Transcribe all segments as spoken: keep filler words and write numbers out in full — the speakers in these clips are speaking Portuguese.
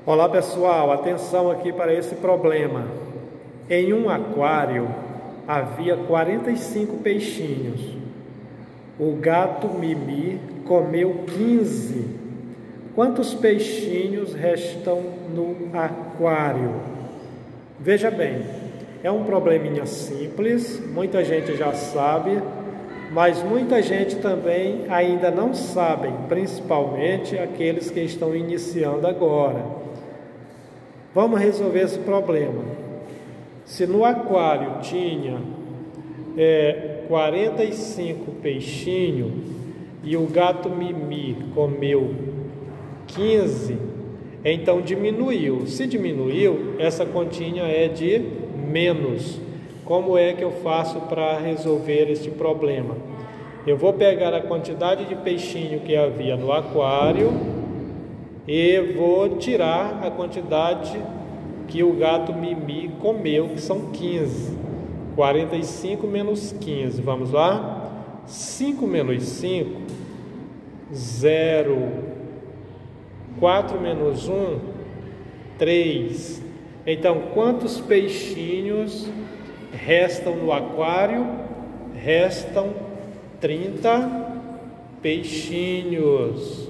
Olá pessoal, atenção aqui para esse problema. Em um aquário havia quarenta e cinco peixinhos. O gato Mimi comeu quinze. Quantos peixinhos restam no aquário? Veja bem, é um probleminha simples, muita gente já sabe, mas muita gente também ainda não sabe, principalmente aqueles que estão iniciando agora. Vamos resolver esse problema. Se no aquário tinha é, quarenta e cinco peixinhos e o gato Mimi comeu quinze, então diminuiu. Se diminuiu, essa continha é de menos. Como é que eu faço para resolver este problema? Eu vou pegar a quantidade de peixinho que havia no aquário e vou tirar a quantidade que o gato Mimi comeu, que são quinze. quarenta e cinco menos quinze, vamos lá? cinco menos cinco, zero. quatro menos um, três. Então, quantos peixinhos restam no aquário? Restam trinta peixinhos.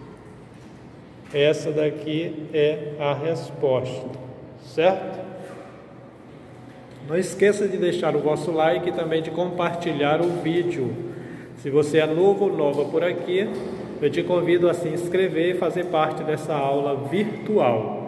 Essa daqui é a resposta, certo? Não esqueça de deixar o vosso like e também de compartilhar o vídeo. Se você é novo ou nova por aqui, eu te convido a se inscrever e fazer parte dessa aula virtual.